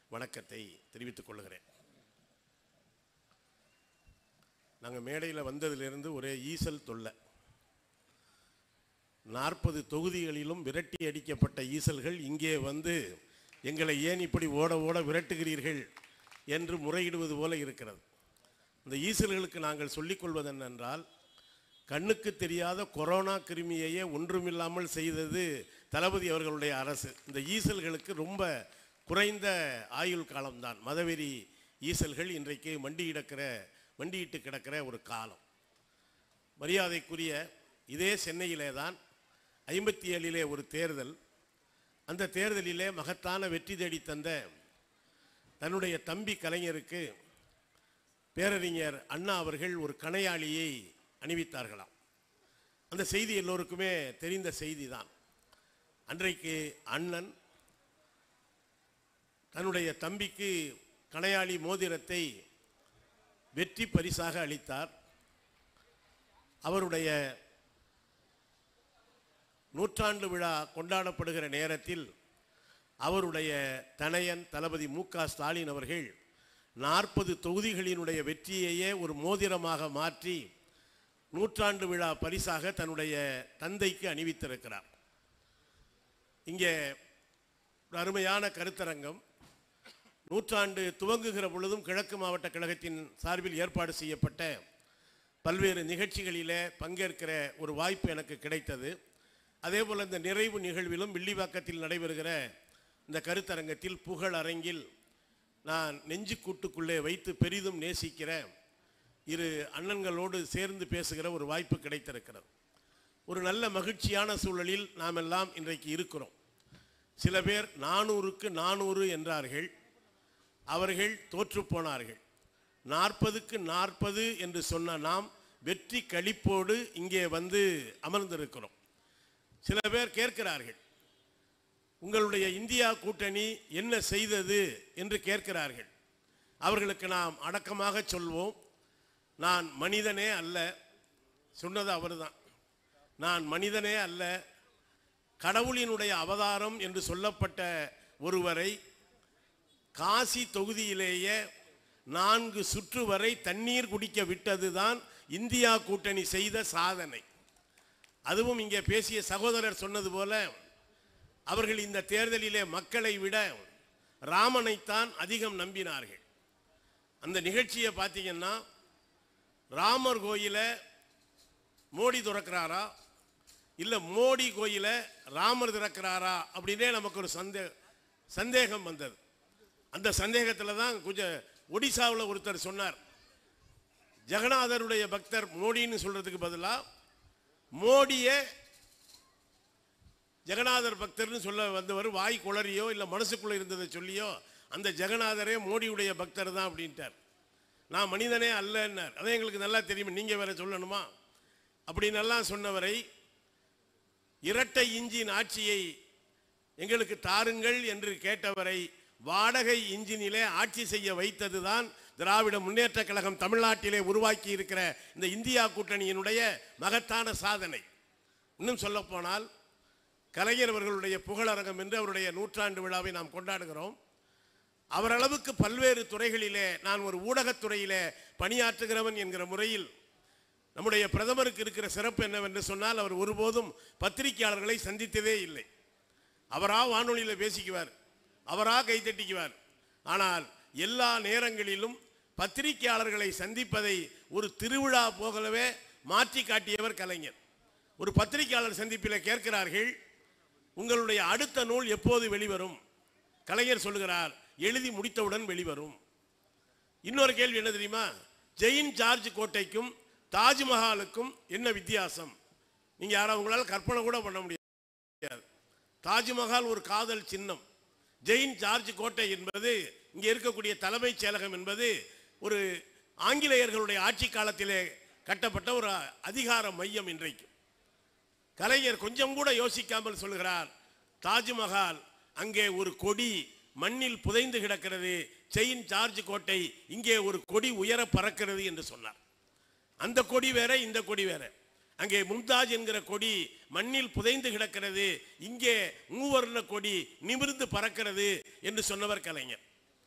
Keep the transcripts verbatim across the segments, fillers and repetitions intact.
வணக்கத்தை தெரிவித்துக் கொள்கிறேன். நாங்கள் மேடையில் வந்ததிலிருந்து ஒரே ஈசல் தொல்லை. நாற்பது தொகுதிகளிலும் விரட்டி அடிக்கப்பட்ட ஈசல்கள் இங்கே வந்து எங்களை ஏன் இப்படி ஓட ஓட விரட்டுகிறீர்கள் என்று முறையிடுவது போல இருக்கிறது. இந்த ஈசல்களுக்கு நாங்கள் சொல்லிக்கொள்வது என்னென்றால், கண்ணுக்கு தெரியாத கொரோனா கிருமியையே ஒன்றுமில்லாமல் செய்தது தளபதி அவர்களுடைய அரசு. இந்த ஈசல்களுக்கு ரொம்ப குறைந்த ஆயுள் காலம்தான். மதவெறி ஈசல்கள் இன்றைக்கு மண்டியிடக்கிற மண்டியிட்டு கிடக்கிற ஒரு காலம். மரியாதைக்குரிய இதே சென்னையிலே தான் ஐம்பத்தி ஏழிலே ஒரு தேர்தல். அந்த தேர்தலிலே மகத்தான வெற்றி தேடி தந்த தன்னுடைய தம்பி கலைஞருக்கு பேரறிஞர் அண்ணா அவர்கள் ஒரு கணையாளியை அணிவித்தார்களாம். அந்த செய்தி எல்லோருக்குமே தெரிந்த செய்தி தான். அன்றைக்கு அண்ணன் தன்னுடைய தம்பிக்கு கணையாளி மோதிரத்தை வெற்றி பரிசாக அளித்தார். அவருடைய நூற்றாண்டு விழா கொண்டாடப்படுகிற நேரத்தில் அவருடைய தனையன் தளபதி மு க ஸ்டாலின் அவர்கள் நாற்பது தொகுதிகளினுடைய வெற்றியையே ஒரு மோதிரமாக மாற்றி நூற்றாண்டு விழா பரிசாக தன்னுடைய தந்தைக்கு அணிவித்திருக்கிறார். இங்கே ஒரு அருமையான கருத்தரங்கம். நூற்றாண்டு துவங்குகிற பொழுதும் கிழக்கு மாவட்ட கழகத்தின் சார்பில் ஏற்பாடு செய்யப்பட்ட பல்வேறு நிகழ்ச்சிகளிலே பங்கேற்கிற ஒரு வாய்ப்பு எனக்கு கிடைத்தது. அதே போல் இந்த நிறைவு நிகழ்விலும் வில்லிவாக்கத்தில் நடைபெறுகிற இந்த கருத்தரங்கத்தில் புகழ் அரங்கில் நான் நெஞ்சு கூட்டுக்குள்ளே வைத்து பெரிதும் நேசிக்கிற இரு அண்ணன்களோடு சேர்ந்து பேசுகிற ஒரு வாய்ப்பு கிடைத்திருக்கிறது. ஒரு நல்ல மகிழ்ச்சியான சூழலில் நாம் எல்லாம் இன்றைக்கு இருக்கிறோம். சில பேர் நானூறுக்கு நானூறு என்றார்கள். அவர்கள் தோற்று போனார்கள். நாற்பதுக்கு நாற்பது என்று சொன்ன நாம் வெற்றி களிப்போடு இங்கே வந்து அமர்ந்திருக்கிறோம். சில பேர் கேட்கிறார்கள், உங்களுடைய இந்தியா கூட்டணி என்ன செய்தது என்று கேட்கிறார்கள். அவர்களுக்கு நாம் அடக்கமாக சொல்வோம், நான் மனிதனே அல்ல. சொன்னது அவர்தான். நான் மனிதனே அல்ல, கடவுளினுடைய அவதாரம் என்று சொல்லப்பட்ட ஒருவரை காசி தொகுதியிலேயே நான்கு சுற்று வரை தண்ணீர் குடிக்க விட்டது தான் இந்தியா கூட்டணி செய்த சாதனை. அதுவும் இங்கே பேசிய சகோதரர் சொன்னது போல அவர்கள் இந்த தேர்தலிலே மக்களை விட ராமனைத்தான் அதிகம் நம்பினார்கள். அந்த நிகழ்ச்சியை பார்த்தீங்கன்னா, ராமர் கோயில மோடி திறக்கிறாரா இல்லை மோடி கோயில ராமர் திறக்கிறாரா அப்படின்னே நமக்கு ஒரு சந்தே சந்தேகம் வந்தது. அந்த சந்தேகத்தில் தான் கொஞ்சம் ஒடிசாவில் ஒருத்தர் சொன்னார், ஜெகநாதருடைய பக்தர் மோடின்னு சொல்றதுக்கு பதிலாக மோடியே ஜெகநாதர் பக்தர்னு சொல்ல வந்தவர் வாய் குளறியோ இல்லை மனசுக்குள்ளே இருந்ததை சொல்லியோ அந்த ஜெகநாதரே மோடியுடைய பக்தர் தான் அப்படின்ட்டார். நான் மனிதனே அல்லன்னார். அதான் எங்களுக்கு நல்லா தெரியும், நீங்கள் வேற சொல்லணுமா அப்படின்னு எல்லாம் சொன்னவரை, இரட்டை இன்ஜின் ஆட்சியை எங்களுக்கு தாருங்கள் என்று கேட்டவரை வாடகை இன்ஜினிலே ஆட்சி செய்ய வைத்தது தான் திராவிட முன்னேற்ற கழகம் தமிழ்நாட்டிலே உருவாக்கி இருக்கிற இந்த இந்தியா கூட்டணியினுடைய மகத்தான சாதனை. இன்னும் சொல்ல போனால், கலைஞர் அவர்களுடைய புகழரங்கம் என்று அவருடைய நூற்றாண்டு விழாவை நாம் கொண்டாடுகிறோம். அவரளவுக்கு பல்வேறு துறைகளிலே நான் ஒரு ஊடகத்துறையிலே பணியாற்றுகிறவன் என்கிற முறையில் நம்முடைய பிரதமருக்கு இருக்கிற சிறப்பு என்னவென்று சொன்னால், அவர் ஒருபோதும் பத்திரிகையாளர்களை சந்தித்ததே இல்லை. அவரா வானொலியில் பேசிக்குவார், அவரா கைத்தட்டிக்குவார். ஆனால் எல்லா நேரங்களிலும் பத்திரிகையாளர்களை சந்திப்பதை ஒரு திருவிழா போகவே மாற்றி காட்டியவர் கலைஞர். ஒரு பத்திரிகையாளர் சந்திப்பில் கேட்கிறார்கள், உங்களுடைய அடுத்த நூல் எப்போது வெளிவரும்? கலைஞர் சொல்லுகிறார், எழுதி முடித்தவுடன் வெளிவரும். இன்னொரு கேள்வி என்ன தெரியுமா? ஜெயின் ஜார்ஜ் கோட்டைக்கும் தாஜ்மஹாலுக்கும் என்ன வித்தியாசம்? நீங்க யாரும் உங்களால் கற்பனை கூட பண்ண முடியாது. தாஜ்மஹால் ஒரு காதல் சின்னம், ஜெயின் ஜார்ஜ் கோட்டை என்பது இங்கே இருக்கக்கூடிய தலைமைச் செயலகம் என்பது ஒரு ஆங்கிலேயர்களுடைய ஆட்சி காலத்திலே கட்டப்பட்ட ஒரு அதிகார மையம். இன்றைக்கு கலைஞர் கொஞ்சம் கூட யோசிக்காமல் சொல்கிறார், தாஜ்மஹால் அங்கே ஒரு கொடி மண்ணில் புதைந்து கிடக்கிறது, ஜெயின் ஜார்ஜ் கோட்டை இங்கே ஒரு கொடி உயர பறக்கிறது என்று சொன்னார். அந்த கொடி வேற, இந்த கொடி வேற. அங்கே மும்தாஜ் என்கிற கொடி மண்ணில் புதைந்து கிடக்கிறது, இங்கே மூவர்ண கொடி நிமிர்ந்து பறக்கிறது என்று சொன்னவர் கலைஞர்.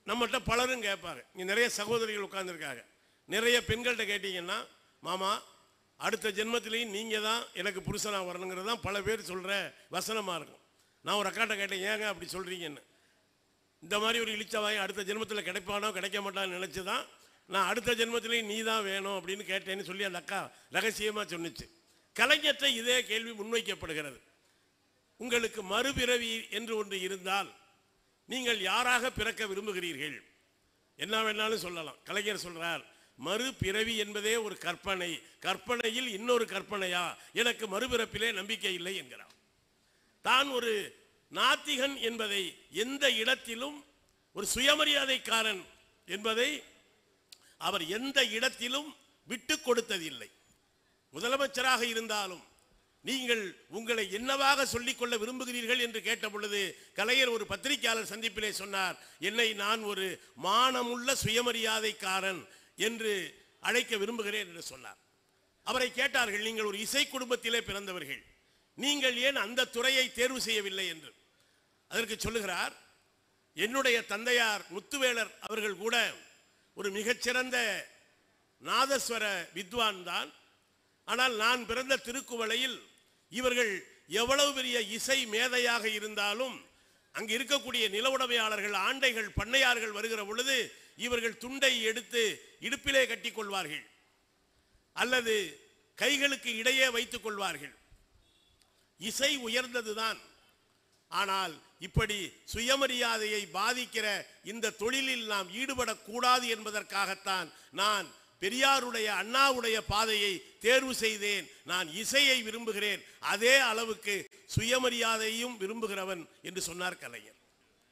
நம்மகிட்ட பலரும் கேட்பாங்க. இங்கே நிறைய சகோதரிகள் உட்கார்ந்துருக்காங்க. நிறைய பெண்கள்கிட்ட கேட்டீங்கன்னா, மாமா அடுத்த ஜென்மத்திலையும் நீங்கள் தான் எனக்கு புருஷனாக வரணுங்கிறது தான் பல பேர் சொல்கிற வசனமாக இருக்கும். நான் ஒரு அக்காட்ட கேட்டேன், ஏங்க அப்படி சொல்கிறீங்கன்னு. இந்த மாதிரி ஒரு இழிச்சவாய் அடுத்த ஜென்மத்தில் கிடைப்பானோ கிடைக்க மாட்டான்னு நினச்சி தான் நான் அடுத்த ஜென்மத்திலையும் நீ தான் வேணும் அப்படின்னு கேட்டேன்னு சொல்லி அந்த அக்கா ரகசியமாக சொன்னிச்சு. கலைஞற்ற இதே கேள்வி முன்வைக்கப்படுகிறது. உங்களுக்கு மறுபிறவி என்று ஒன்று இருந்தால் நீங்கள் யாராக பிறக்க விரும்புகிறீர்கள்? என்ன வேணாலும் சொல்லலாம். கலைஞர் சொல்றார், மறுபிறவி என்பதே ஒரு கற்பனை, கற்பனையில் இன்னொரு கற்பனையா, எனக்கு மறுபிறப்பிலே நம்பிக்கை இல்லை என்கிறார். தான் ஒரு நாத்திகன் என்பதை எந்த இடத்திலும், ஒரு சுயமரியாதைக்காரன் என்பதை அவர் எந்த இடத்திலும் விட்டு கொடுத்ததில்லை. முதலமைச்சராக இருந்தாலும் நீங்கள் உங்களை என்னவாக சொல்லிக்கொள்ள விரும்புகிறீர்கள் என்று கேட்ட பொழுது கலைஞர் ஒரு பத்திரிகையாளர் சந்திப்பிலே சொன்னார், என்னை நான் ஒரு மானமுள்ள சுயமரியாதைக்காரன் என்று அழைக்க விரும்புகிறேன் என்று சொன்னார். அவரை கேட்டார்கள், நீங்கள் ஒரு இசை குடும்பத்திலே பிறந்தவர்கள், நீங்கள் ஏன் அந்த துறையை தேர்வு செய்யவில்லை என்று. அதற்கு சொல்லுகிறார், என்னுடைய தந்தையார் முத்துவேலர் அவர்கள் கூட ஒரு மிகச்சிறந்த நாதஸ்வர வித்வான் தான். ஆனால் நான் பிறந்த திருக்குவளையில் இவர்கள் எவ்வளவு பெரிய இசை மேதையாக இருந்தாலும் அங்கு இருக்கக்கூடிய நிலவுடைமையாளர்கள், ஆண்டைகள், பண்ணையார்கள் வருகிற பொழுது இவர்கள் துண்டை எடுத்து இடுப்பிலே கட்டி கொள்வார்கள் அல்லது கைகளுக்கு இடையே வைத்துக் கொள்வார்கள். இசை உயர்ந்ததுதான். ஆனால் இப்படி சுயமரியாதையை பாதிக்கிற இந்த தொழிலில் நாம் ஈடுபடக்கூடாது என்பதற்காகத்தான் நான் பெரியாருடைய, அண்ணாவுடைய பாதையை தேர்வு செய்தேன். நான் இசையை விரும்புகிறேன், அதே அளவுக்கு சுயமரியாதையும் விரும்புகிறவன் என்று சொன்னார் கலைஞர்.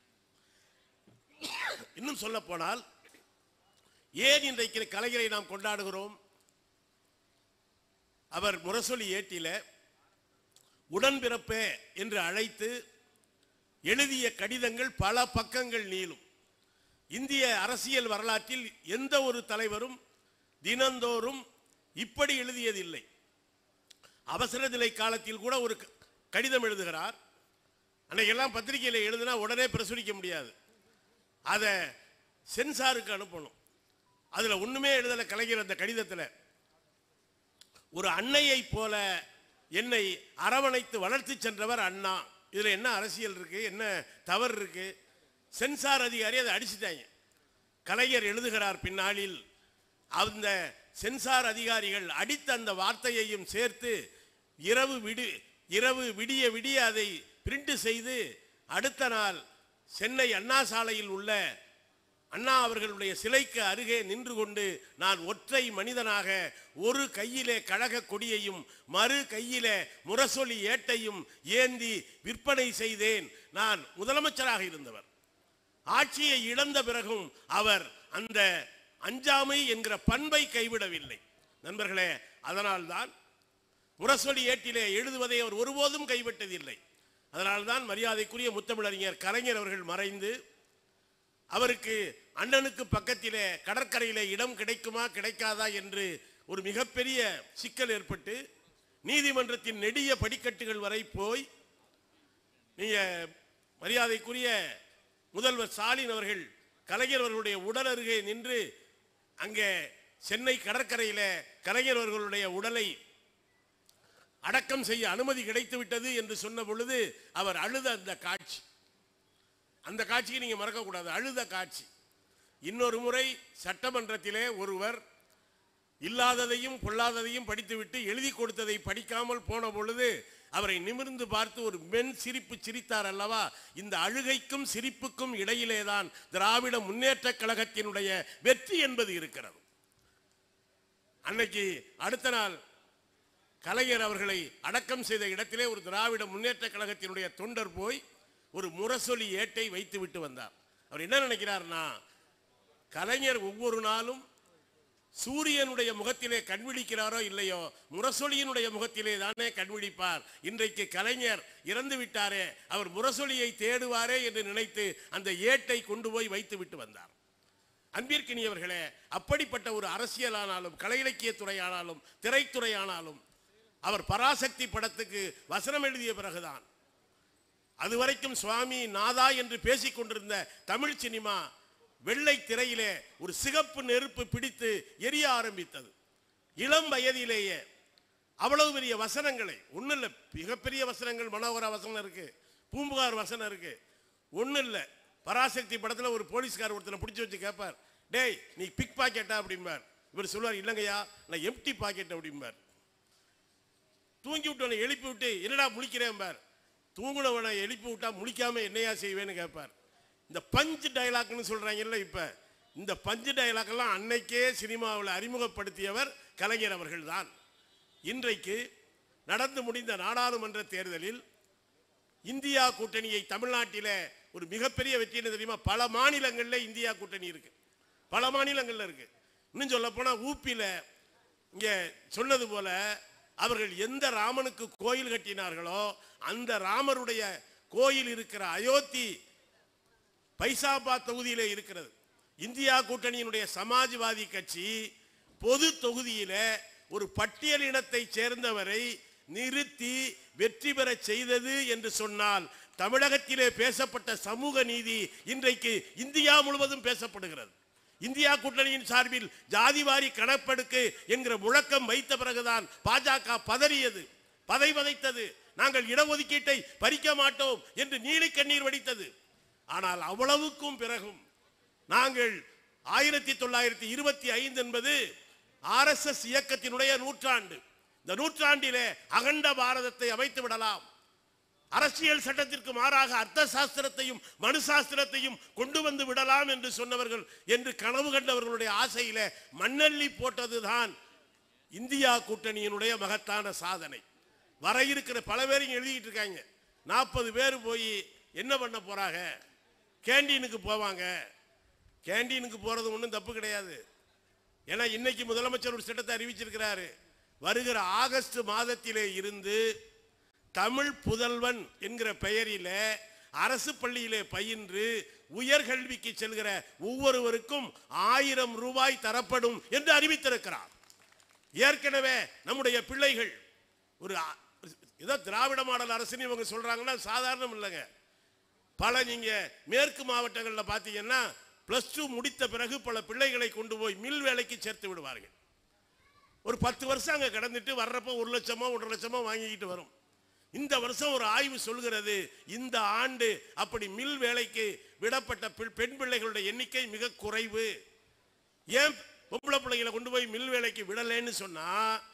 இன்னும் சொல்ல போனால், ஏன் இன்றைக்கு கலைஞரை நாம் கொண்டாடுகிறோம்? அவர் முரசொலி ஏட்டில உடன்பிறப்பே என்று அழைத்து எழுதிய கடிதங்கள் பல பக்கங்கள் நீளும். இந்திய அரசியல் வரலாற்றில் எந்த ஒரு தலைவரும் தினந்தோறும் இப்படி எழுதியதில்லை. அவசர நிலை காலத்தில் கூட ஒரு கடிதம் எழுதுகிறார். அன்னைக்கெல்லாம் பத்திரிகையில் எழுதினா உடனே பிரசுரிக்க முடியாது, அதை சென்சாருக்கு அனுப்பணும். அதில் ஒன்றுமே எழுதலை கலைஞர். அந்த கடிதத்தில் ஒரு அன்னையை போல என்னை அரவணைத்து வளர்த்து சென்றவர் அண்ணா. இதில் என்ன அரசியல் இருக்கு, என்ன தவறு இருக்கு? சென்சார் அதிகாரி அதை அடிச்சுட்டாங்க. கலைஞர் எழுதுகிறார் பின்னாளில், அந்த சென்சார் அதிகாரிகள் அடித்த அந்த வார்த்தையையும் சேர்த்து இரவு விடி இரவு விடிய விடிய அதை பிரிண்ட் செய்து அடுத்த நாள் சென்னை அண்ணா சாலையில் உள்ள அண்ணா அவர்களுடைய சிலைக்கு அருகே நின்று கொண்டு நான் ஒற்றை மனிதனாக ஒரு கையிலே கழக கொடியையும் மறு கையிலே முரசொலி ஏட்டையும் ஏந்தி விற்பனை செய்தேன். நான் முதலமைச்சராக இருந்தவர். ஆட்சியை இழந்த பிறகும் அவர் அந்த அஞ்சாமை என்கிற பண்பை கைவிடவில்லை. நண்பர்களே, அதனால்தான் முரசொலி ஏட்டிலே எழுதுவதை அவர் ஒருபோதும் கைவிட்டதில்லை. அதனால்தான் மரியாதைக்குரிய முத்தமிழறிஞர் கலைஞர் அவர்கள் மறைந்து அவருக்கு அண்ணனுக்கு பக்கத்திலே கடற்கரையிலே இடம் கிடைக்குமா கிடைக்காதா என்று ஒரு மிகப்பெரிய சிக்கல் ஏற்பட்டு நீதிமன்றத்தின் நெடிய படிக்கட்டுகள் வரை போய், நீங்க மரியாதைக்குரிய முதல்வர் ஸ்டாலின் அவர்கள் கலைஞர் அவர்களுடைய உடல் அருகே நின்று அங்கே சென்னை கடற்கரையில கலைஞர் அவர்களுடைய உடலை அடக்கம் செய்ய அனுமதி கிடைத்து விட்டது என்று சொன்ன பொழுது அவர் அழுத அந்த காட்சி, அந்த காட்சியை நீங்க மறக்க கூடாது. அழுத காட்சி. இன்னொரு முறை சட்டமன்றத்திலே ஒருவர் இல்லாததையும் பொல்லாததையும் படித்துவிட்டு எழுதி கொடுத்ததை படிக்காமல் போன பொழுது அவரை நிமிர்ந்து பார்த்து ஒரு மென் சிரிப்பு சிரித்தார் அல்லவா? இந்த அழுகைக்கும் சிரிப்புக்கும் இடையிலேதான் திராவிட முன்னேற்ற கழகத்தினுடைய வெற்றி என்பது இருக்கிறது. அன்னைக்கு அடுத்த நாள் கலைஞர் அவர்களை அடக்கம் செய்த இடத்திலே ஒரு திராவிட முன்னேற்ற கழகத்தினுடைய தொண்டர் போய் ஒரு முரசொலி ஏட்டை வைத்து விட்டு வந்தார். அவர் என்ன நினைக்கிறார்னா, கலைஞர் ஒவ்வொரு நாளும் சூரியனுடைய முகத்திலே கண்விழிக்கிறாரோ இல்லையோ, முரசொலியினுடைய முகத்திலே தானே கண்விழிப்பார். இன்றைக்கு கலைஞர் இறந்து விட்டாரே, அவர் முரசொலியை தேடுவாரே என்று நினைத்து அந்த ஏட்டை கொண்டு போய் வைத்து விட்டு வந்தார். அன்பிற்கினியவர்களே, அப்படிப்பட்ட ஒரு அரசியலானாலும் கலை இலக்கியத்துறை ஆனாலும் திரைத்துறை ஆனாலும் அவர் பராசக்தி படத்துக்கு வசனம் எழுதிய பிறகுதான், அதுவரைக்கும் சுவாமி நாதா என்று பேசிக் கொண்டிருந்த தமிழ் சினிமா வெள்ளை திரையிலே ஒரு சிகப்பு நெருப்பு பிடித்து எரிய ஆரம்பித்தது. இளம் வயதிலேயே அவ்வளவு பெரிய வசனங்களை, ஒன்றும் இல்லை, மிகப்பெரிய வசனங்கள், மனோகர வசனம் இருக்கு, பூம்புகார் வசனம் இருக்கு, ஒன்றும் இல்லை. பராசக்தி படத்தில் ஒரு போலீஸ்கார் ஒருத்தனை பிடிச்சி வச்சு கேட்பார், டேய் நீ பிக் பாக்கெட்டா அப்படிம்பார். இவர் சொல்லுவார், இல்லைங்கய்யா நான் எம்டி பாக்கெட் அப்படிம்பார். தூங்கி விட்டவனை எழுப்பி விட்டு என்னடா முழிக்கிறேன் பார், தூங்குனவனை எழுப்பி விட்டா முழிக்காம என்னையா செய்வேன்னு கேட்பார். இந்த பஞ்சு டைலாக்னு சொல்றாங்கல்ல, இப்ப இந்த பஞ்சு டைலாக் எல்லாம் அன்னைக்கே சினிமாவில் அறிமுகப்படுத்தியவர் கலைஞர் அவர்கள் தான். இன்றைக்கு நடந்து முடிந்த நாடாளுமன்ற தேர்தலில் இந்தியா கூட்டணியை தமிழ்நாட்டில் ஒரு மிகப்பெரிய வெற்றி என்ன தெரியுமா? பல மாநிலங்களில் இந்தியா கூட்டணி இருக்கு, பல மாநிலங்களில் இருக்கு. இன்னும் சொல்ல போனா ஊப்பியில இங்க சொன்னது போல அவர்கள் எந்த ராமனுக்கு கோயில் கட்டினார்களோ அந்த ராமருடைய கோயில் இருக்கிற அயோத்தி பைசாபாத் தொகுதியிலே இருக்கிறது. இந்தியா கூட்டணியினுடைய சமாஜ்வாதி கட்சி பொது தொகுதியில ஒரு பட்டியலினத்தை சேர்ந்தவரை நிறுத்தி வெற்றி பெற செய்தது என்று சொன்னால் தமிழகத்திலே பேசப்பட்ட சமூக நீதி இன்றைக்கு இந்தியா முழுவதும் பேசப்படுகிறது. இந்தியா கூட்டணியின் சார்பில் ஜாதிவாரி கணக்கெடுக்கு என்கிற முழக்கம் வைத்த பிறகுதான் பாஜக பதறியது, பதை வதைத்தது, நாங்கள் இடஒதுக்கீட்டை பறிக்க மாட்டோம் என்று நீலி கண்ணீர் வடித்தது. ஆனால் அவ்வளவுக்கும் பிறகும் நாங்கள் ஆயிரத்தி தொள்ளாயிரத்தி இருபத்தி ஐந்து என்பது ஆர் எஸ் எஸ் இயக்கத்தினுடைய நூற்றாண்டு. இந்த நூற்றாண்டிலே அகண்ட பாரதத்தை அமைத்து விடலாம், அரசியல் சட்டத்திற்கு மாறாக அர்த்த சாஸ்திரத்தையும் மனு சாஸ்திரத்தையும் கொண்டு வந்து விடலாம் என்று சொன்னவர்கள், என்று கனவு கண்டவர்களுடைய ஆசையில மண்ணள்ளி போட்டதுதான் இந்தியா கூட்டணியினுடைய மகத்தான சாதனை. வர இருக்கிற பல பேரும் எழுதிட்டு இருக்காங்க, நாற்பது பேர் போய் என்ன பண்ண போறாங்க, கேண்டீனுக்கு போவாங்க. கேண்டீனுக்கு போறது ஒன்றும் தப்பு கிடையாது. ஏன்னா இன்னைக்கு முதலமைச்சர் ஒரு திட்டத்தை அறிவிச்சிருக்கிறாரு, வருகிற ஆகஸ்ட் மாதத்திலே இருந்து தமிழ் புதல்வன் என்கிற பெயரில அரசு பள்ளியிலே பயின்று உயர்கல்விக்கு செல்கிற ஒவ்வொருவருக்கும் ஆயிரம் ரூபாய் தரப்படும் என்று அறிவித்திருக்கிறார். ஏற்கனவே நம்முடைய பிள்ளைகள் ஒரு ஏதோ திராவிட மாடல் அரசுன்னு இவங்க சொல்றாங்கன்னா சாதாரணம் இல்லைங்க. பல நீங்க மேற்கு மாவட்டங்களில் பார்த்தீங்கன்னா பிளஸ் டூ முடித்த பிறகு பல பிள்ளைகளை கொண்டு போய் மில் வேலைக்கு சேர்த்து விடுவார்கள். ஒரு பத்து வருஷம் அங்கே கடந்துட்டு வர்றப்ப ஒரு லட்சமோ ஒன்றரை லட்சமோ வாங்கிக்கிட்டு வரும். இந்த வருஷம் ஒரு ஆய்வு சொல்கிறது, இந்த ஆண்டு அப்படி மில் வேலைக்கு விடப்பட்ட பெண் பிள்ளைகளுடைய எண்ணிக்கை மிக குறைவு. ஏன் பொம்பளை பிள்ளைகளை கொண்டு போய் மில் வேலைக்கு விடலைன்னு சொன்னா,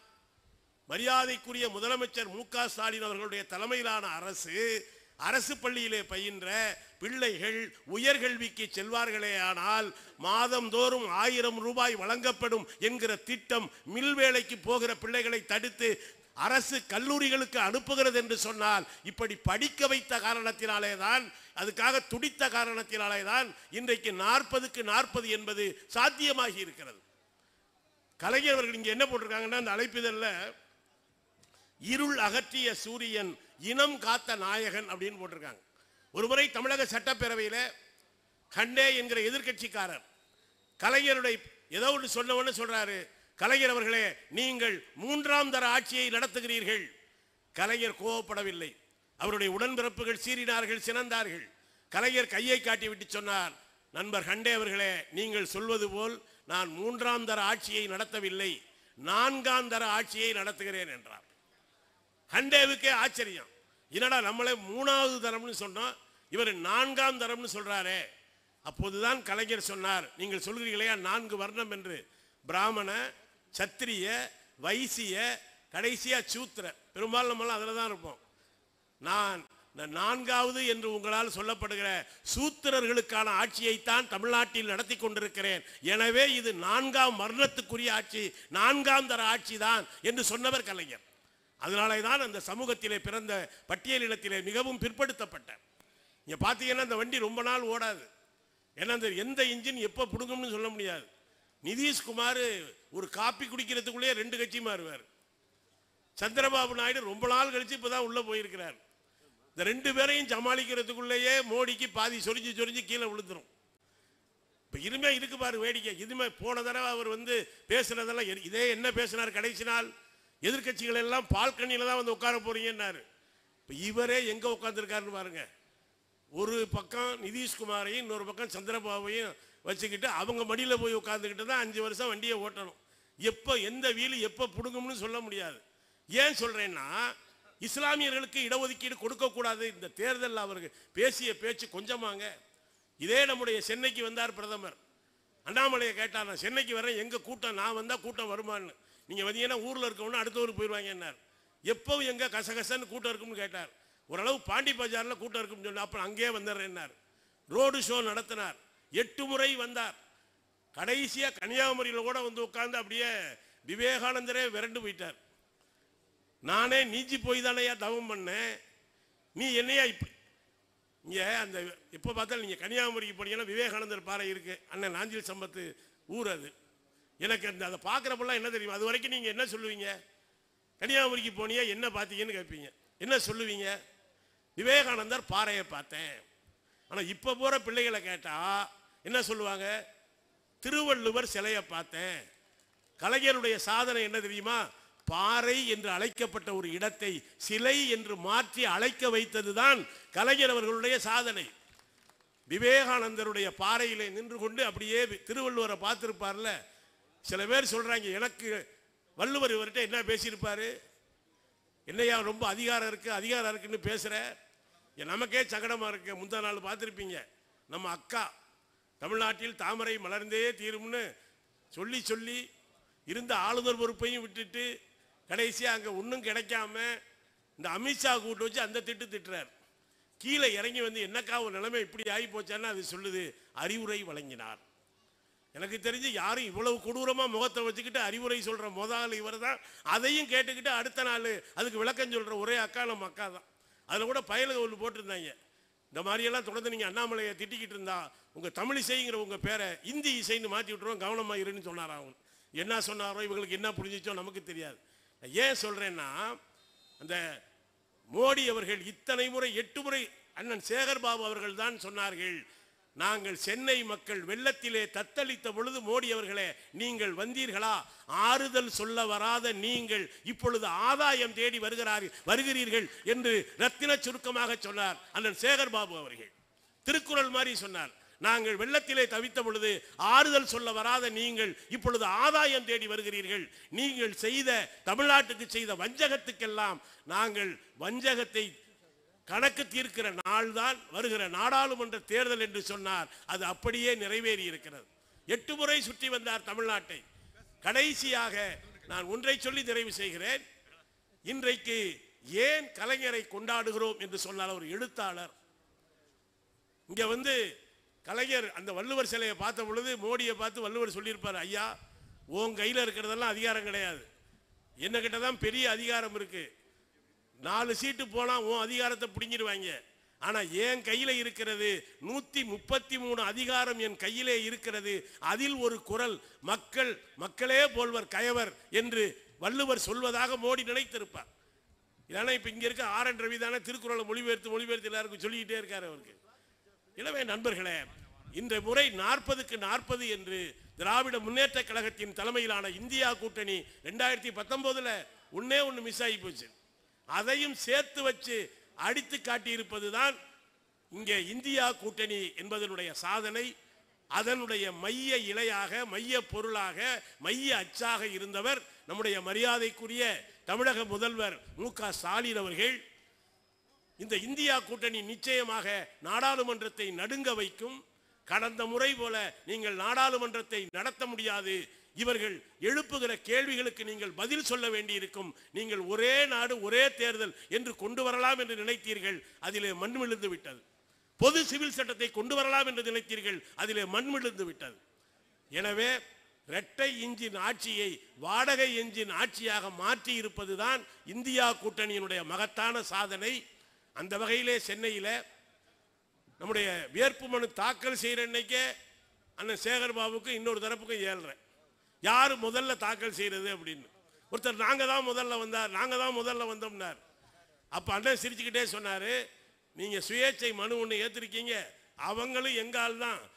மரியாதைக்குரிய முதலமைச்சர் மு க ஸ்டாலின் அவர்களுடைய தலைமையிலான அரசு அரசு பள்ளியிலே பயின்ற பிள்ளைகள் உயர்கல்விக்கு செல்வார்களே ஆனால் மாதந்தோறும் ஆயிரம் ரூபாய் வழங்கப்படும் என்கிற திட்டம் மில் வேலைக்கு போகிற பிள்ளைகளை தடுத்து அரசு கல்லூரிகளுக்கு அனுப்புகிறது என்று சொன்னால், இப்படி படிக்க வைத்த காரணத்தினாலே தான், அதுக்காக துடித்த காரணத்தினாலே தான் இன்றைக்கு நாற்பதுக்கு நாற்பது என்பது சாத்தியமாகி இருக்கிறது. கலைஞர் அவர்கள் இங்க என்ன போட்டிருக்காங்கன்னா, அந்த அழைப்பிதழ்ல இருள் அகற்றிய சூரியன் இனம் காத்த நாயகன் அப்படின்னு போட்டிருக்காங்க. ஒருமுறை தமிழக சட்டப்பேரவையில் கண்டே என்கிற எதிர்கட்சிக்காரர் கலைஞருடைய ஏதோ ஒன்று சொன்னவன்னு சொல்றாரு, கலைஞர் அவர்களே நீங்கள் மூன்றாம் தர ஆட்சியை நடத்துகிறீர்கள். கலைஞர் கோவப்படவில்லை, அவருடைய உடன்பிறப்புகள் சீறினார்கள், சினந்தார்கள். கலைஞர் கையை காட்டி விட்டு சொன்னார், நண்பர் கண்டே அவர்களே நீங்கள் சொல்வது போல் நான் மூன்றாம் தர ஆட்சியை நடத்தவில்லை, நான்காம் தர ஆட்சியை நடத்துகிறேன் என்றார். கண்டேவுக்கே ஆச்சரியம், என்னடா நம்மளே மூணாவது தரம்னு சொன்னோம், இவர் நான்காம் தரம்னு சொல்றாரே. அப்போதுதான் கலைஞர் சொன்னார், நீங்கள் சொல்கிறீர்களே நான்கு வர்ணம் என்று, பிராமண, சத்திரிய, வைசிய, கடைசியா சூத்திர, பெரும்பாலும் நம்மளாம் அதில் தான் இருப்போம். நான் நான்காவது என்று உங்களால் சொல்லப்படுகிற சூத்திரர்களுக்கான ஆட்சியைத்தான் தமிழ்நாட்டில் நடத்தி கொண்டிருக்கிறேன். எனவே இது நான்காம் வர்ணத்துக்குரிய ஆட்சி, நான்காம் தர ஆட்சி தான் என்று சொன்னவர் கலைஞர். அதனாலே தான் அந்த சமூகத்திலே பிறந்த பட்டியலினத்திலே மிகவும் பிற்படுத்தப்பட்ட, இங்க பார்த்தீங்கன்னா இந்த வண்டி ரொம்ப நாள் ஓடாது. ஏன்னா அந்த எந்த இன்ஜின் எப்போ பிடுங்கும்னு சொல்ல முடியாது. நிதிஷ்குமார் ஒரு காப்பி குடிக்கிறதுக்குள்ளேயே ரெண்டு கட்சி மாறுவார். சந்திரபாபு நாயுடு ரொம்ப நாள் கழிச்சு இப்போதான் உள்ள போயிருக்கிறார். இந்த ரெண்டு பேரையும் சமாளிக்கிறதுக்குள்ளேயே மோடிக்கு பாதி சொரிஞ்சு சொரிஞ்சு கீழே விழுந்துரும். இப்போ இனிமே இருக்கு பாரு வேடிக்கை. இதுமே போன தடவை அவர் வந்து பேசுனதெல்லாம் இதே என்ன பேசினார், கடைசி நாள் எதிர்கட்சிகள் எல்லாம் பால்கனியில தான் வந்து உட்கார போறீங்கன்னாரு. இப்போ இவரே எங்க உட்கார்ந்துருக்காருன்னு பாருங்க. ஒரு பக்கம் நிதிஷ்குமாரையும் இன்னொரு பக்கம் சந்திரபாபுவையும் வச்சுக்கிட்டு அவங்க மடியில் போய் உட்காந்துக்கிட்டு தான் அஞ்சு வருஷம் வண்டியை ஓட்டணும். எப்போ எந்த வீடு எப்போ பிடுங்கும்னு சொல்ல முடியாது. ஏன் சொல்கிறேன்னா, இஸ்லாமியர்களுக்கு இடஒதுக்கீடு கொடுக்கக்கூடாது. இந்த தேர்தலில் அவர்கள் பேசிய பேச்சு கொஞ்சமாங்க. இதே நம்முடைய சென்னைக்கு வந்தார் பிரதமர். அண்ணாமலையை கேட்டார், நான் சென்னைக்கு வரேன், எங்கள் கூட்டம் நான் வந்தால் கூட்டம் வருமானு. நீங்கள் வந்தீங்கன்னா ஊரில் இருக்கவொன்னு அடுத்த ஊருக்கு போயிடுவாங்க என்னார். எப்போவும் எங்கே கசகசன்னு கூட்டம் இருக்கும்னு கேட்டார். ஓரளவு பாண்டி பஜாரில் கூட்டம் இருக்கும்னு சொன்னார். அப்புறம் அங்கேயே வந்துடுறேன்னார். ரோடு ஷோ நடத்தினார். எட்டு முறை வந்தார். கடைசியாக கன்னியாகுமரியில் கூட வந்து உட்கார்ந்து அப்படியே விவேகானந்தரே விரண்டு போயிட்டார். நானே நீஞ்சி போய் தானையா தவம் பண்ணேன், நீ என்னையா இப்படி. இங்கே அந்த எப்போ பார்த்தாலும் நீங்கள் கன்னியாகுமரிக்கு போனீங்கன்னா விவேகானந்தர் பாறை இருக்குது. அண்ணன் நாஞ்சில் சம்பத்து ஊர் அது. எனக்கு அந்த அதை பார்க்குறப்பெல்லாம் என்ன தெரியும், அது வரைக்கும் நீங்கள் என்ன சொல்லுவீங்க? கன்னியாகுமரிக்கு போனியா என்ன பார்த்தீங்கன்னு கேட்பீங்க. என்ன சொல்லுவீங்க? விவேகானந்தர் பாறையை பார்த்தேன். ஆனால் இப்போ போகிற பிள்ளைகளை கேட்டால் என்ன சொல்லுவாங்க? திருவள்ளுவர் சிலையை பார்த்தேன். கலைஞருடைய சாதனை என்ன தெரியுமா? பாறை என்று அழைக்கப்பட்ட ஒரு இடத்தை சிலை என்று மாற்றி அழைக்க வைத்தது தான் கலைஞர் அவர்களுடைய சாதனை. விவேகானந்தருடைய பாறையிலே நின்று கொண்டு அப்படியே திருவள்ளுவரை பார்த்திருப்பார்ல. சில பேர் சொல்றாங்க, எனக்கு வள்ளுவர் இவர்கிட்ட என்ன பேசியிருப்பாரு, என்னையா ரொம்ப அதிகாரம் இருக்கு அதிகாரம் இருக்குன்னு பேசுற, நமக்கே சங்கடமா இருக்கு. முந்தா நாள் பார்த்துருப்பீங்க, நம்ம அக்கா தமிழ்நாட்டில் தாமரை மலர்ந்தே தீரும்னு சொல்லி சொல்லி இருந்த ஆளுநர் பொறுப்பையும் விட்டுட்டு கடைசியாக அங்கே ஒன்றும் கிடைக்காம இந்த அமித்ஷா கூட்டு வச்சு அந்த திட்டு திட்டுறார். கீழே இறங்கி வந்து என்னக்கா ஒரு நிலைமை இப்படி ஆகி போச்சான்னு அது சொல்லுது, அறிவுரை வழங்கினார். எனக்கு தெரிஞ்சு யாரும் இவ்வளவு கொடூரமாக முகத்தை வச்சுக்கிட்டு அறிவுரை சொல்கிற முதல் இவர் தான். அதையும் கேட்டுக்கிட்டு அடுத்த நாள் அதுக்கு விளக்கம் சொல்கிற ஒரே அக்கா நம்ம அக்கா தான். அதில் கூட பயலுக ஒன்று போட்டிருந்தாங்க, இந்த மாதிரியெல்லாம் தொடர்ந்து நீங்கள் அண்ணாமலையை திட்டிக்கிட்டு இருந்தா உங்கள் தமிழ் இசைங்கிற உங்கள் பேரை இந்தி இசைன்னு மாற்றி விட்டுருவோம், கவனமாக இருன்னு சொன்னார். அவங்க என்ன சொன்னாரோ இவங்களுக்கு என்ன புரிஞ்சிச்சோ நமக்கு தெரியாது. ஏன் சொல்கிறேன்னா, அந்த மோடி அவர்கள் இத்தனை முறை எட்டு முறை அண்ணன் சேகர்பாபு அவர்கள் தான் சொன்னார்கள், நாங்கள் சென்னை மக்கள் வெள்ளத்திலே தத்தளித்த பொழுது மோடி அவர்களே நீங்கள் வந்தீர்களா, ஆறுதல் சொல்ல வராத நீங்கள் இப்பொழுது ஆதாயம் தேடி வருகிறார்கள் வருகிறீர்கள் என்று ரத்தின சுருக்கமாக சொன்னார் அண்ணன் சேகர்பாபு அவர்கள். திருக்குறள் மாதிரி சொன்னார், நாங்கள் வெள்ளத்திலே தவித்த பொழுது ஆறுதல் சொல்ல வராத நீங்கள் இப்பொழுது ஆதாயம் தேடி வருகிறீர்கள். நீங்கள் செய்த தமிழ்நாட்டுக்கு செய்த வஞ்சகத்துக்கெல்லாம் நாங்கள் வஞ்சகத்தை கணக்கு தீர்க்கிற நாள் தான் வருகிற நாடாளுமன்ற தேர்தல் என்று சொன்னார். அது அப்படியே நிறைவேறி இருக்கிறது. எட்டு முறை சுற்றி வந்தார் தமிழ்நாட்டை. கடைசியாக நான் ஒன்றை சொல்லி நிறைவு செய்கிறேன். இன்றைக்கு ஏன் கலைஞரை கொண்டாடுகிறோம் என்று சொன்னால், ஒரு எழுத்தாளர் இங்க வந்து கலைஞர் அந்த வள்ளுவர் சிலையை பார்த்த பொழுது மோடியை பார்த்து வள்ளுவர் சொல்லியிருப்பார், ஐயா உன் கையில் இருக்கிறதெல்லாம் அதிகாரம் கிடையாது, என்ன கிட்ட தான் பெரிய அதிகாரம் இருக்கு, நாலு சீட்டு போனா உன் அதிகாரத்தை பிடிங்கிடுவாங்க, ஆனா என் கையில இருக்கிறது நூத்தி முப்பத்தி மூணு அதிகாரம் என் கையிலே இருக்கிறது, அதில் ஒரு குரல் மக்கள் மக்களே போல்வர் கயவர் என்று வள்ளுவர் சொல்வதாக மோடி நினைத்திருப்பார். இதனால இப்ப இங்க இருக்க ஆர் என் ரவி தானே திருக்குறளை மொழிபெயர்த்து மொழிபெயர்த்து எல்லாருக்கும் சொல்லிக்கிட்டே இருக்காரு அவருக்கு. எனவே நண்பர்களே, இந்த முறை நாற்பதுக்கு நாற்பது என்று திராவிட முன்னேற்ற கழகத்தின் தலைமையிலான இந்தியா கூட்டணி ரெண்டாயிரத்தி பத்தொன்பதுல ஒன்னே ஒன்று மிஸ் ஆகி போச்சு. அதையும் சேர்த்து வச்சு அடித்து காட்டியிருப்பதுதான் இங்கே இந்தியா கூட்டணி என்பதனுடைய சாதனை. அதனுடைய மைய இலையாக மைய பொருளாக மைய அச்சாக இருந்தவர் நம்முடைய மரியாதைக்குரிய தமிழக முதல்வர் மு க ஸ்டாலின் அவர்கள். இந்த இந்தியா கூட்டணி நிச்சயமாக நாடாளுமன்றத்தை நடுங்க வைக்கும். கடந்த முறை போல நீங்கள் நாடாளுமன்றத்தை நடத்த முடியாது, இவர்கள் எழுப்புகிற கேள்விகளுக்கு நீங்கள் பதில் சொல்ல வேண்டியிருக்கும், நீங்கள் ஒரே நாடு ஒரே தேர்தல் என்று கொண்டு வரலாம் என்று நினைத்தீர்கள், அதிலே மண் விழுந்து விட்டது. பொது சிவில் சட்டத்தை கொண்டு வரலாம் என்று நினைத்தீர்கள், அதிலே மண் விழுந்து விட்டது. எனவே இரட்டை இன்ஜின் ஆட்சியை வாடகை என்ஜின் ஆட்சியாக மாற்றி இருப்பதுதான் இந்தியா கூட்டணியினுடைய மகத்தான சாதனை. அந்த வகையிலே சென்னையில் நம்முடைய வேட்பு மனு தாக்கல் செய்கிற அன்னைக்கே அண்ணன் சேகர்பாபுக்கு இன்னொரு தரப்புக்கும் ஏழ்றேன், யார் முதல்ல தாக்கல் செய்கிறது அப்படின்னு. ஒருத்தர் நாங்கள் தான் முதல்ல வந்தார் நாங்கள் தான் முதல்ல வந்தோம்னார். அப்போ அண்ணன் சிரிச்சுக்கிட்டே சொன்னார், நீங்கள் சுயேட்சை மனு ஒன்று ஏற்றிருக்கீங்க, அவங்களும் எங்கால் தான்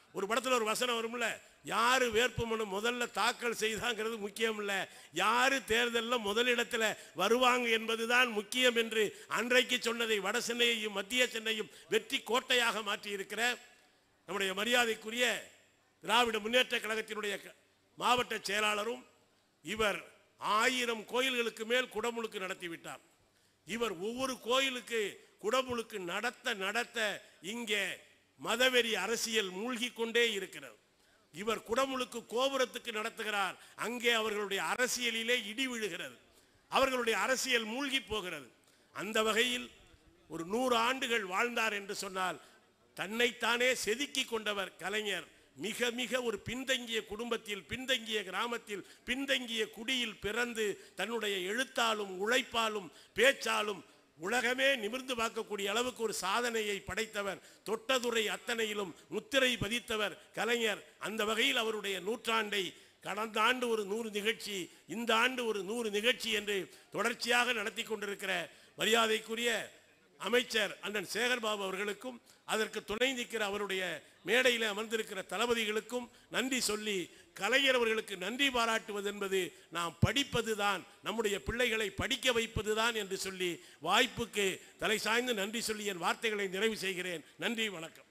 ஒரு படத்தில் ஒரு வசனம் வரும்ல, யாரு வேட்புமனு முதல்ல தாக்கல் செய்தாங்கிறது முக்கியம் இல்லை, யாரு தேர்தலில் முதலிடத்தில் வருவாங்க என்பதுதான் முக்கியம் என்று அன்றைக்கு சொன்னதை வட சென்னையையும் மத்திய சென்னையும் வெற்றி கோட்டையாக மாற்றி இருக்கிற நம்முடைய மரியாதைக்குரிய திராவிட முன்னேற்ற கழகத்தினுடைய மாவட்ட செயலாளரும் இவர் ஆயிரம் கோயில்களுக்கு மேல் குடமுழுக்கு நடத்திவிட்டார். இவர் ஒவ்வொரு கோயிலுக்கு குடமுழுக்கு நடத்த நடத்த இங்கே மதவெறி அரசியல் மூழ்கி கொண்டே இருக்கிறது. இவர் குடமுழுக்கு கோபுரத்துக்கு நடத்துகிறார், அங்கே அவர்களுடைய அரசியலிலே இடி விழுகிறது, அவர்களுடைய அரசியல் மூழ்கி போகிறது. அந்த வகையில் ஒரு நூறு ஆண்டுகள் வாழ்ந்தார் என்று சொன்னால் தன்னைத்தானே செதுக்கி கொண்டவர் கலைஞர். மிக மிக ஒரு பின்தங்கிய குடும்பத்தில், பின்தங்கிய கிராமத்தில், பின்தங்கிய குடியில் பிறந்து தன்னுடைய எழுத்தாலும் உழைப்பாலும் பேச்சாலும் உலகமே நிமிர்ந்து பார்க்கக்கூடிய அளவுக்கு ஒரு சாதனையை படைத்தவர். தொட்டதுறை அத்தனையிலும் முத்திரை பதித்தவர் கலைஞர். அந்த வகையில் அவருடைய நூற்றாண்டை கடந்த ஆண்டு ஒரு நூறு நிகழ்ச்சி, இந்த ஆண்டு ஒரு நூறு நிகழ்ச்சி என்று தொடர்ச்சியாக நடத்தி கொண்டிருக்கிற மரியாதைக்குரிய அமைச்சர் அண்ணன் சேகர்பாபு அவர்களுக்கும் அதற்கு துணை நிற்கிற அவருடைய மேடையில் அமர்ந்திருக்கிற தளபதிகளுக்கும் நன்றி சொல்லி, கலைஞர் அவர்களுக்கு நன்றி பாராட்டுவது என்பது நாம் படிப்பதுதான், நம்முடைய பிள்ளைகளை படிக்க வைப்பதுதான் என்று சொல்லி வாய்ப்புக்கு தலை சாய்ந்து நன்றி சொல்லி என் வார்த்தைகளை நிறைவு செய்கிறேன். நன்றி, வணக்கம்.